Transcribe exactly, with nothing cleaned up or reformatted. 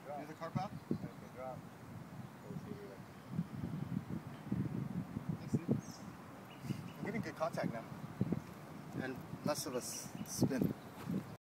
Near the car path? We're getting good contact now. And less of a spin.